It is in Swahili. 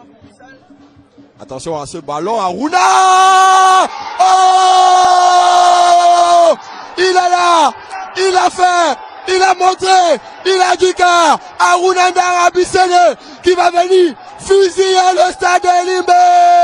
Attention à ce ballon, Aruna! Oh! Il est là! Il a fait! Il a montré! Il a du cœur! Aruna Ndara Bissele qui va venir fusiller le stade de Limbe!